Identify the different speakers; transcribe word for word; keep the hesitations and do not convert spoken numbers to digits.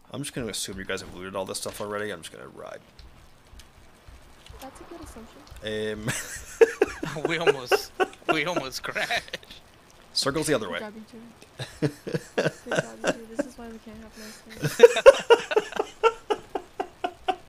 Speaker 1: I'm just gonna assume you guys have looted all this stuff already. I'm just gonna ride.
Speaker 2: That's a good assumption.
Speaker 1: Um,
Speaker 3: we almost, we almost crashed.
Speaker 1: Circle's the other
Speaker 2: Good
Speaker 1: way.
Speaker 2: job, you two. Good job, you two. This is why we can't have nice things.